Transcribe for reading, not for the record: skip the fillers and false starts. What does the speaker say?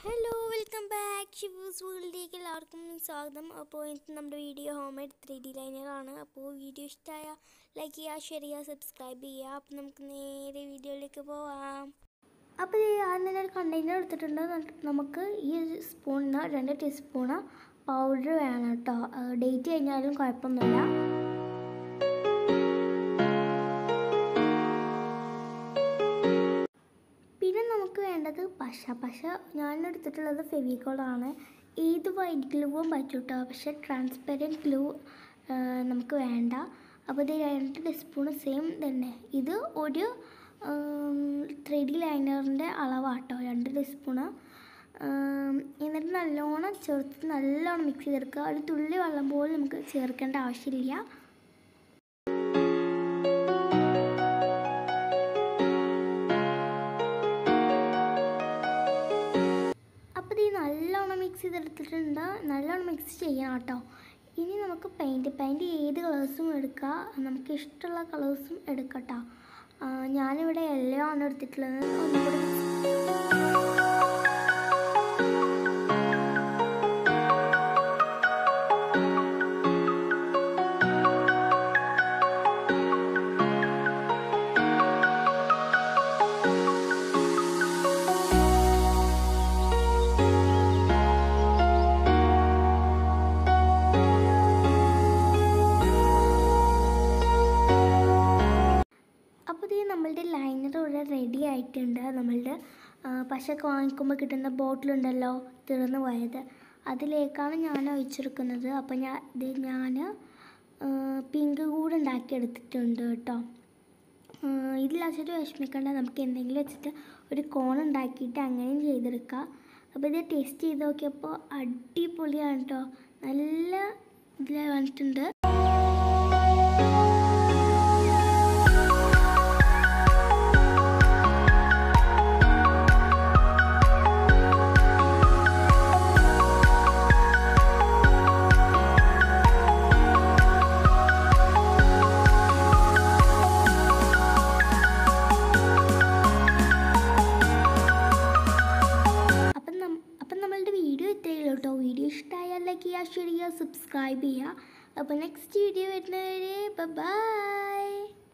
Hello welcome back ഷിവൂസ് വേൾഡിലേക്ക് എല്ലാവർക്കും സ്വാഗതം. അപ്പോൾ ഇന്നത്തെ നമ്മുടെ വീഡിയോ ഹോം മെയ്ഡ് 3D ലൈനറാണ്. അപ്പോൾ വീഡിയോ ഇഷ്ടമായ ലൈക്ക് ചെയ്യുക, ഷെയർ ചെയ്യുക, സബ്സ്ക്രൈബ് ചെയ്യുക. അപ്പോൾ നമുക്ക് നേരെ വീഡിയോയിലേക്ക് പോവാം. അപ്പോൾ ആദ്യം ഒരു കണ്ടെയ്നർ എടുത്തിട്ടുണ്ട്. നമുക്ക് ഈ സ്പൂണിന് 2 ടീസ്പൂണ് പൗഡർ വേണം കേട്ടോ. ഡേറ്റ് കഴിഞ്ഞാലും കുഴപ്പമൊന്നുമില്ല. പിന്നെ നമുക്ക് വേണ്ടത് പശ ഞാൻ എടുത്തിട്ടുള്ളത് ഫെവിക്കോളാണ്. ഏത് വൈറ്റ് ഗ്ലൂവും പറ്റും കേട്ടോ, പക്ഷെ ട്രാൻസ്പെറൻറ്റ് ഗ്ലൂ നമുക്ക് വേണ്ട. അപ്പോൾ ഇത് 2 ടീസ്പൂൺ സെയിം തന്നെ. ഇത് ഒരു 3D ലൈനറിൻ്റെ അളവാട്ടോ, 2 ടീസ്പൂണ്. എന്നിട്ട് നല്ലോണം ചേർത്ത് നല്ലോണം മിക്സ് ചെയ്തെടുക്കുക. ഒരു തുള്ളി വെള്ളം പോലും നമുക്ക് ചേർക്കേണ്ട ആവശ്യമില്ല. നല്ലോണം മിക്സ് ചെയ്തെടുത്തിട്ടുണ്ട്. നല്ലോണം മിക്സ് ചെയ്യണം കേട്ടോ. ഇനി നമുക്ക് പെയിൻറ്റ് ഏത് കളേഴ്സും എടുക്കാം, നമുക്ക് ഇഷ്ടമുള്ള കളേഴ്സും എടുക്കാം കേട്ടോ. ഞാനിവിടെ യെല്ലോ ആണ് എടുത്തിട്ടുള്ളത്. നമ്മളുടെ ലൈനർ ഇവിടെ റെഡി ആയിട്ടുണ്ട്. നമ്മളുടെ പശയൊക്കെ വാങ്ങിക്കുമ്പോൾ കിട്ടുന്ന ബോട്ടിലുണ്ടല്ലോ, തീർന്നു പോയത്, അതിലേക്കാണ് ഞാൻ ഒഴിച്ചെടുക്കുന്നത്. അപ്പോൾ ഞാൻ പിങ്ക് കൂടെ ഉണ്ടാക്കിയെടുത്തിട്ടുണ്ട് കേട്ടോ. ഇതിലാച്ചിട്ട് വിഷമിക്കേണ്ട, നമുക്ക് എന്തെങ്കിലും വെച്ചിട്ട് ഒരു കോൺ ഉണ്ടാക്കിയിട്ട് അങ്ങനെയും ചെയ്തെടുക്കാം. അപ്പോൾ ഇത് ടേസ്റ്റ് ചെയ്ത് നോക്കിയപ്പോൾ അടിപൊളിയാണ് കേട്ടോ. നല്ല ഇതിൽ വന്നിട്ടുണ്ട്. വീഡിയോ ഇഷ്ടമായാൽ ലൈക്ക് ചെയ്യുക, ഷെയർ ചെയ്യുക, സബ്സ്ക്രൈബ് ചെയ്യുക. അപ്പോൾ നെക്സ്റ്റ് വീഡിയോ വരുന്നവരെ ബൈ.